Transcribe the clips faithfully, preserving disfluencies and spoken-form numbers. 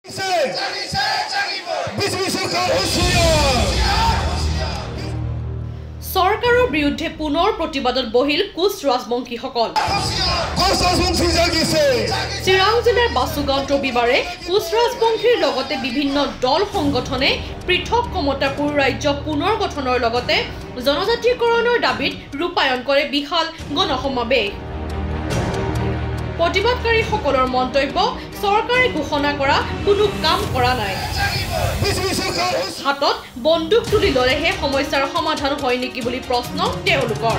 চৰকাৰৰ বিৰুদ্ধে পুনৰ প্ৰতিবাদত বহিল কোচ-ৰাজবংশীসকল। চিৰাং জিলাৰ বাসুগাঁৱত ৰবিবাৰে কোচ-ৰাজবংশীৰ লগতে বিভিন্ন দল সংগঠনে পৃথক কমতাপুৰ ৰাজ্য পুনৰ গঠনৰ লগতে জনজাতিকৰণৰ দাবীত ৰূপায়ণ কৰে বিশাল গণসমাৱেশ। প্ৰতিবাদকাৰীসকলৰ মন্তব্য, চৰকাৰে ঘোষণা কৰা কোনো কাম কৰা নাই। হাতত বন্দুক তুলি ললেহে সমস্যাৰ সমাধান হয় নেকি বুলি প্ৰশ্ন তেওঁলোকৰ।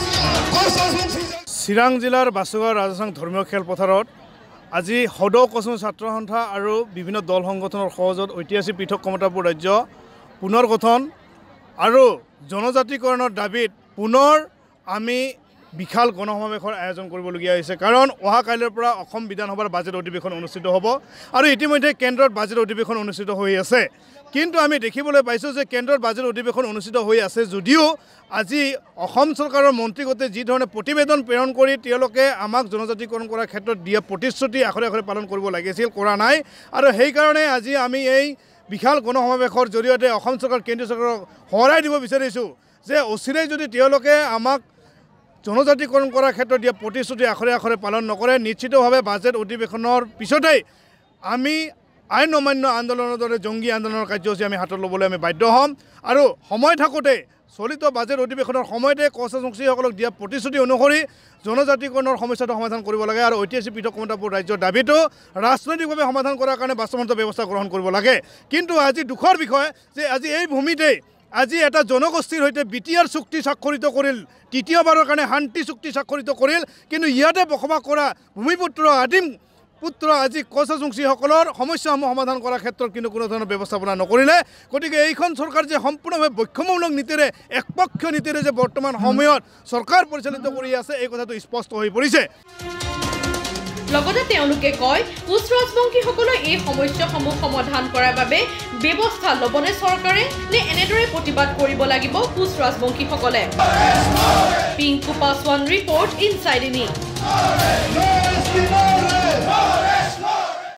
চিৰাং জিলাৰ বাসুগাঁও ৰাজসাং ধৰ্মীয় খেলপথাৰত আজি সদৌ কচুং ছাত্ৰ সন্থা আৰু বিভিন্ন দল সংগঠনৰ সহযোগত ঐতিহাসিক পৃথক কমতাপুৰ ৰাজ্য পুনৰ গঠন আৰু জনজাতিকৰণৰ দাবীত পুনৰ আমি বিশাল গণসমাৱেশৰ আয়োজন কৰিবলগীয়া হৈছে। কাৰণ অহা কাইলৈৰ পৰা অসম বিধানসভাৰ বাজেট অধিৱেশন অনুষ্ঠিত হ'ব আৰু ইতিমধ্যে কেন্দ্ৰত বাজেট অধিৱেশন অনুষ্ঠিত হৈ আছে। কিন্তু আমি দেখিবলৈ পাইছোঁ যে কেন্দ্ৰত বাজেট অধিৱেশন অনুষ্ঠিত হৈ আছে যদিও আজি অসম চৰকাৰৰ মন্ত্ৰীগোটে যি ধৰণে প্ৰতিবেদন প্ৰেৰণ কৰি তেওঁলোকে আমাক জনজাতিকৰণ কৰাৰ ক্ষেত্ৰত দিয়া প্ৰতিশ্ৰুতি আখৰে আখৰে পালন কৰিব লাগিছিল, কৰা নাই। আৰু সেইকাৰণে আজি আমি এই বিশাল গণসমাৱেশৰ জৰিয়তে অসম চৰকাৰ কেন্দ্ৰীয় চৰকাৰক সোঁৱৰাই দিব বিচাৰিছোঁ যে অচিৰেই যদি তেওঁলোকে আমাক জনজাতিকৰণ কৰাৰ ক্ষেত্ৰত দিয়া প্ৰতিশ্ৰুতি আখৰে আখৰে পালন নকৰে, নিশ্চিতভাৱে বাজেট অধিৱেশনৰ পিছতেই আমি আইন অমান্য আন্দোলনৰ দৰে জংগী আন্দোলনৰ কাৰ্যসূচী আমি হাতত ল'বলৈ আমি বাধ্য হ'ম। আৰু সময় থাকোঁতে চলিত বাজেট অধিৱেশনৰ সময়তে কোচ-ৰাজবংশীসকলক দিয়া প্ৰতিশ্ৰুতি অনুসৰি জনজাতিকৰণৰ সমস্যাটো সমাধান কৰিব লাগে আৰু ঐতিহাসিক পৃথক কমতাপুৰ ৰাজ্যৰ দাবীটো ৰাজনৈতিকভাৱে সমাধান কৰাৰ কাৰণে বাস্তৱসন্মত ব্যৱস্থা গ্ৰহণ কৰিব লাগে। কিন্তু আজি দুখৰ বিষয় যে আজি এই ভূমিতেই আজি এটা জনগোষ্ঠীৰ সৈতে বি টি আৰ চুক্তি স্বাক্ষৰিত কৰিল, তৃতীয়বাৰৰ কাৰণে শান্তি চুক্তি স্বাক্ষৰিত কৰিল। কিন্তু ইয়াতে বসবাস কৰা ভূমিপুত্ৰ আদিম পুত্ৰ আজি কোচ-ৰাজবংশীসকলৰ সমস্যাসমূহ সমাধান কৰাৰ ক্ষেত্ৰত কিন্তু কোনো ধৰণৰ ব্যৱস্থাপনা নকৰিলে। গতিকে এইখন চৰকাৰ যে সম্পূৰ্ণভাৱে বৈষম্যমূলক নীতিৰে একপক্ষীয় নীতিৰে যে বৰ্তমান সময়ত চৰকাৰ পৰিচালিত কৰি আছে এই কথাটো স্পষ্ট হৈ পৰিছে। লগতে তেওঁলোকে কয়, কোচ-ৰাজবংশীসকলে এই সমস্যাসমূহ সমাধান কৰাৰ বাবে ব্যৱস্থা ল'বনে চৰকাৰে, নে এনেদৰে প্ৰতিবাদ কৰিব লাগিব কোচ-ৰাজবংশীসকলে? পিংকু পাছৱান ৰিপৰ্ট, ইনচাইড ইনি।